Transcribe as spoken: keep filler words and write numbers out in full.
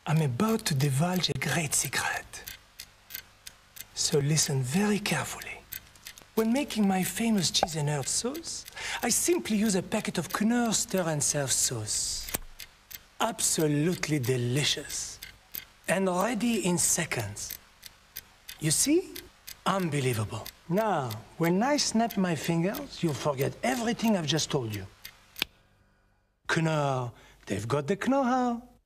I'm about to divulge a great secret. So listen very carefully. When making my famous cheese and herb sauce, I simply use a packet of Knorr stir and serve sauce. Absolutely delicious. And ready in seconds. You see? Unbelievable. Now, when I snap my fingers, you'll forget everything I've just told you. Knorr, they've got the know-how.